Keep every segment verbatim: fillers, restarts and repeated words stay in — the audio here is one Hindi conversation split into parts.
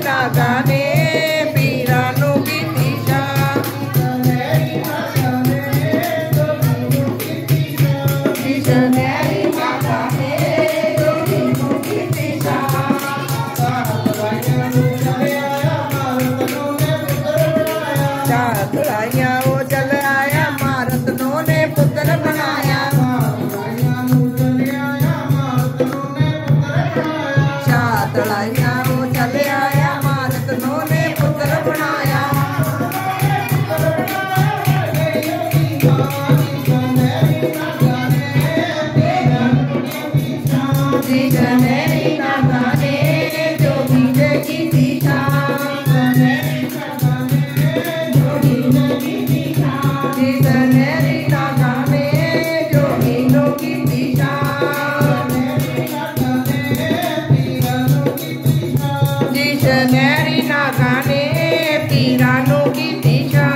ना गाने पीरानू की दिशा चलाइया वो चल आया महारत्नों ने पुत्र बनाया चलाइया वो चल आया महारत्नों ने पुत्र बनाया नैरी ना गाने पीरानों की दिशा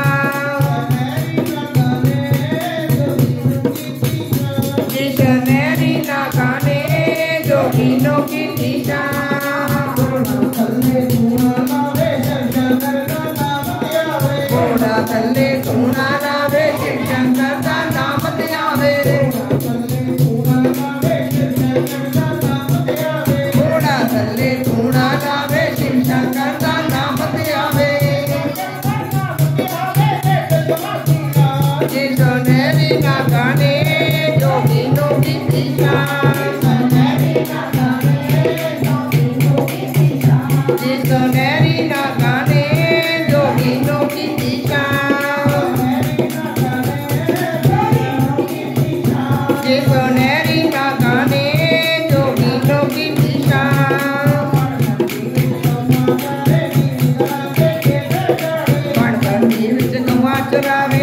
जिस नैरी ना गाने जोगिनों की दिशा घोड़ा थल्ले धूना लावे शिव शंकर का नाम ध्यावे घोड़ा थल्ले धूना लावे शंकर का नाम ध्यावे जिस नैरी ना गाने जोगिनों की दिशा जिस नैरी ना गाने जोगिनों की दिशा जिस नैरी ना गाने जोगिनों की दिशा चरावे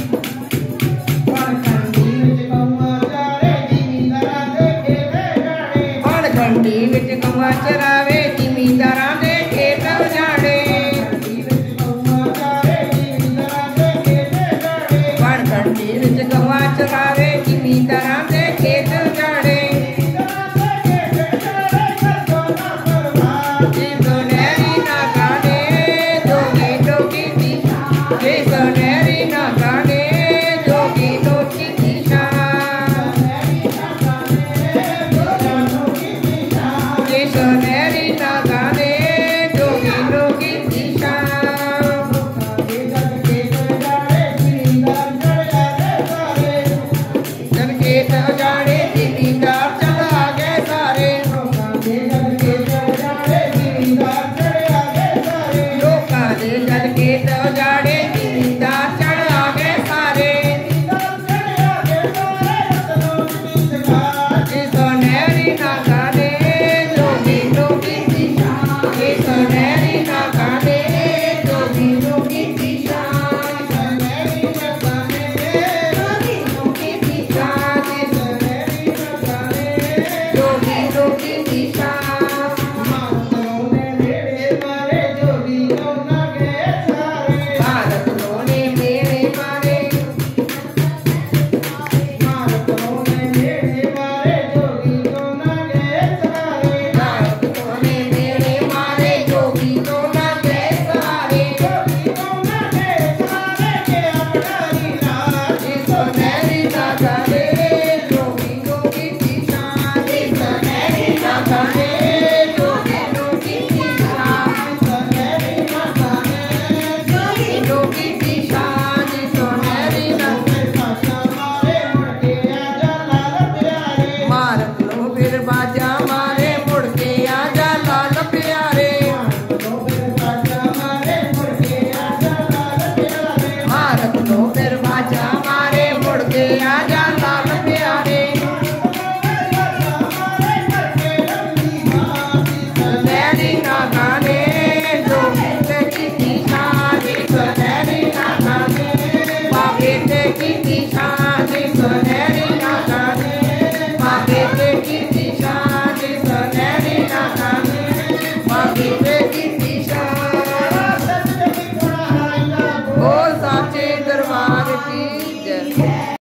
खंडी विच कौआ चरावे जिमींदारां दे खेत उजाड़े खंडी विच कौआ चरावे जिमींदारां दे खेत उजाड़े जिस नैरी ना गाने जोगी जोगी दिशा जिस नैरी ना गाने जोगी जोगी दिशा जिस नैरी ना गाने जोगी जोगी दिशा जन खेत उजाड़े जिमींदार चला गए सारे